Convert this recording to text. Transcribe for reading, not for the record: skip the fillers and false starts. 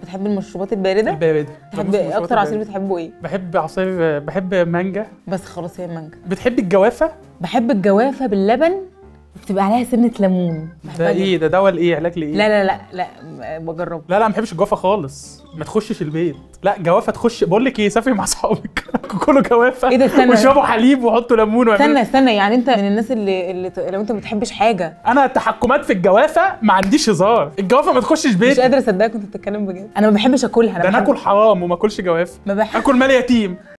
بتحب المشروبات البارده؟ البارده. بتحب اكتر عصير بتحبه ايه؟ بحب عصير، بحب مانجا. بس خلاص هي المانجا. بتحب الجوافه؟ بحب الجوافه باللبن وبتبقى عليها سنه ليمون. ده ايه ده؟ دواء لايه؟ علاج لايه؟ لا بجربه. لا ما بحبش الجوافه خالص، ما تخشش البيت. لا جوافه تخش، بقول لك ايه، سافري مع اصحابك كلوا جوافه. ايه ده؟ استنى واشربوا حليب وحطوا ليمون استنى يعني انت من الناس اللي لو انت ما بتحبش حاجه. انا التحكمات في الجوافه ما عنديش هزار، الجوافه ما تخشش بيت. مش قادره اصدقك كنت بتتكلم بجد. انا ما بحبش اكلها. ده انا اكل حرام وما اكلش جوافه. ما بحب اكل مال يتيم.